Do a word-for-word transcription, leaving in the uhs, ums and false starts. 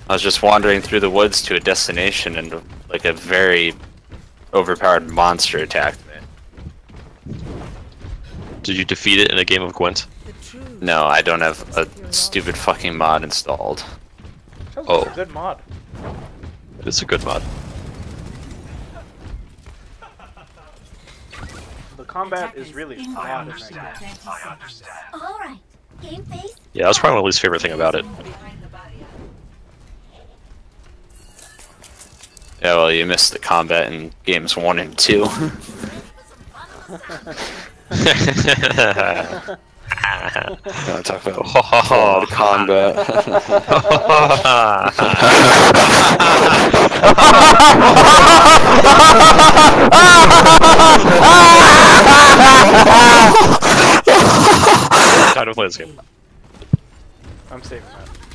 I was just wandering through the woods to a destination, and like a very overpowered monster attacked me. Did you defeat it in a game of Gwent? No, I don't have a stupid fucking mod installed. Oh. It's a good mod. It's a good mod. The combat is really flawed in that game. Alright, game face. Yeah, that's probably my least favorite thing about it. Yeah, well, you missed the combat in games one and two. I want to talk about oh, combat. Time to play this game. I'm saving that.